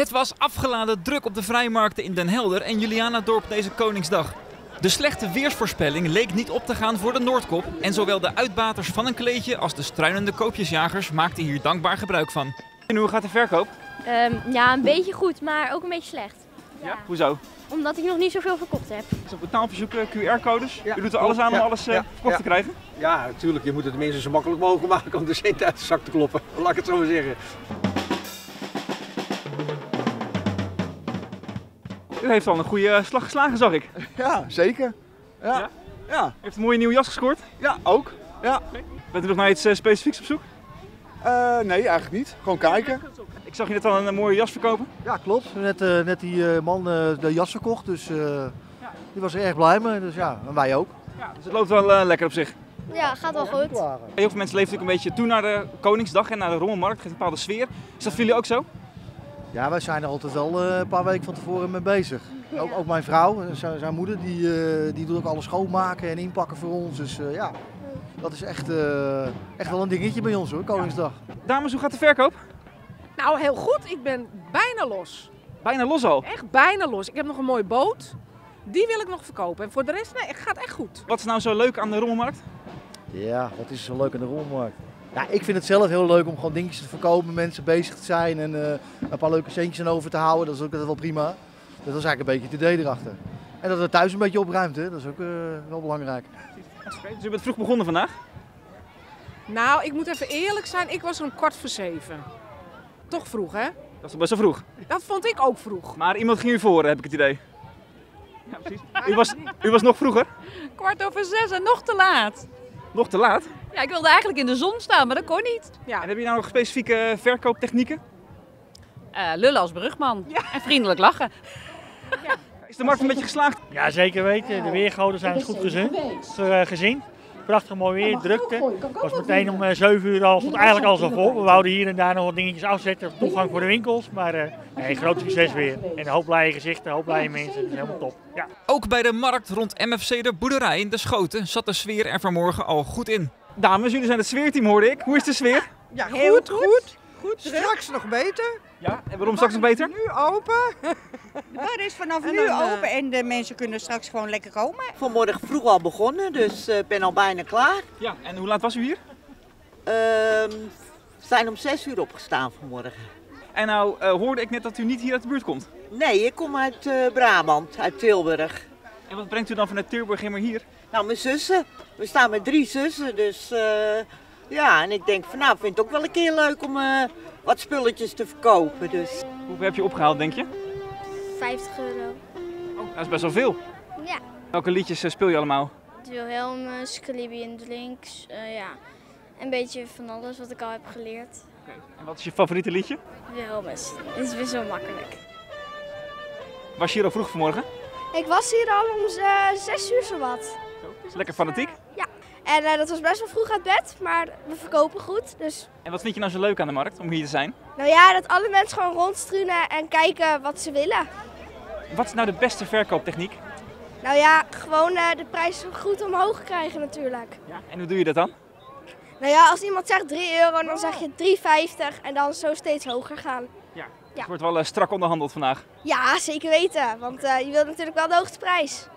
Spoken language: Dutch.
Het was afgeladen druk op de vrijmarkten in Den Helder en Julianadorp deze Koningsdag. De slechte weersvoorspelling leek niet op te gaan voor de Noordkop. En zowel de uitbaters van een kleedje als de struinende koopjesjagers maakten hier dankbaar gebruik van. En hoe gaat de verkoop? Ja, een beetje goed, maar ook een beetje slecht. Ja? Hoezo? Omdat ik nog niet zoveel verkocht heb. Is op betaalverzoek QR-codes? Ja. U doet er alles aan om alles verkocht te krijgen? Ja, natuurlijk. Je moet het de mensen zo makkelijk mogelijk maken om de cent uit de zak te kloppen. Laat ik het zo maar zeggen. U heeft al een goede slag geslagen, zag ik. Ja, zeker. Ja. Ja? Ja, U heeft een mooie nieuwe jas gescoord. ja ook. Ja. Bent u nog naar iets specifieks op zoek? Nee, eigenlijk niet. Gewoon kijken. Ik zag je net al een mooie jas verkopen. Ja, klopt. Net die man de jas verkocht, dus die was er erg blij mee. Dus ja, en wij ook. Ja, dus het loopt wel lekker op zich. Ja, gaat wel goed. Heel veel mensen leven natuurlijk een beetje toe naar de Koningsdag en naar de Rommelmarkt. Het geeft een bepaalde sfeer. Is dat voor jullie ook zo? Ja, wij zijn er altijd wel een paar weken van tevoren mee bezig. Ook mijn vrouw, zijn moeder, die doet ook alles schoonmaken en inpakken voor ons. Dus ja, dat is echt wel een dingetje bij ons hoor, Koningsdag. Dames, hoe gaat de verkoop? Nou, heel goed. Ik ben bijna los. Bijna los al. Echt bijna los. Ik heb nog een mooie boot. Die wil ik nog verkopen. En voor de rest, nee, het gaat echt goed. Wat is nou zo leuk aan de Rommelmarkt? Ja, wat is zo leuk aan de rommelmarkt? Ja, ik vind het zelf heel leuk om gewoon dingetjes te verkopen, mensen bezig te zijn en een paar leuke centjes aan over te houden. Dat is ook altijd wel prima. Dat is eigenlijk een beetje het idee erachter. En dat het thuis een beetje opruimt, hè? Dat is ook wel belangrijk. Dus u bent vroeg begonnen vandaag? Nou, ik moet even eerlijk zijn. Ik was er om 6:15. Toch vroeg, hè? Dat is toch best wel vroeg. Dat vond ik ook vroeg. Maar iemand ging u voor, heb ik het idee. Ja, precies. U was nog vroeger? 6:15 en nog te laat. Nog te laat. Ja, ik wilde eigenlijk in de zon staan, maar dat kon niet. Ja. En heb je nou nog specifieke verkooptechnieken? Lullen als brugman en vriendelijk lachen. Is de markt een beetje geslaagd? Ja, zeker weten. De weergoden zijn het goed gezien. Prachtig mooi weer, drukte. Het was meteen om 7 uur al, stond eigenlijk al zo vol. We wouden hier en daar nog wat dingetjes afzetten, toegang voor de winkels. Maar nee, groot succes weer. En een hoop blije gezichten, een hoop blije mensen. Dat is helemaal top. Ja. Ook bij de markt rond MFC de Boerderij in de Schoten zat de sfeer er vanmorgen al goed in. Dames, jullie zijn het sfeerteam hoorde ik. Hoe is de sfeer? Ja, goed. Straks nog beter. Ja, en waarom straks nog beter? Nu open. De bar is vanaf En nu dan, open en de mensen kunnen straks gewoon lekker komen. Vanmorgen vroeg al begonnen, dus ik ben al bijna klaar. Ja, en hoe laat was u hier? We zijn om 6 uur opgestaan vanmorgen. En nou hoorde ik net dat u niet hier uit de buurt komt. Nee, ik kom uit Brabant, uit Tilburg. En wat brengt u dan vanuit Tilburg helemaal hier? Nou, mijn zussen. We staan met 3 zussen, dus ja, en ik denk van nou, vind het ook wel een keer leuk om wat spulletjes te verkopen. Dus. Hoeveel heb je opgehaald, denk je? €50. Oh, dat is best wel veel. Ja. Welke liedjes speel je allemaal? Wilhelmus, Caribbean Drinks, ja. Een beetje van alles wat ik al heb geleerd. En wat is je favoriete liedje? Wilhelmus, dit is weer zo makkelijk. Was je hier al vroeg vanmorgen? Ik was hier al om 6 uur zowat. Lekker fanatiek. Ja. En dat was best wel vroeg uit bed, maar we verkopen goed. Dus. En wat vind je nou zo leuk aan de markt om hier te zijn? Nou ja, dat alle mensen gewoon rondstruinen en kijken wat ze willen. Wat is nou de beste verkooptechniek? Nou ja, gewoon de prijs goed omhoog krijgen natuurlijk. Ja. En hoe doe je dat dan? Nou ja, als iemand zegt €3, dan zeg je €3,50 en dan zo steeds hoger gaan. Ja. Het wordt wel strak onderhandeld vandaag. Ja, zeker weten, want je wilt natuurlijk wel de hoogste prijs.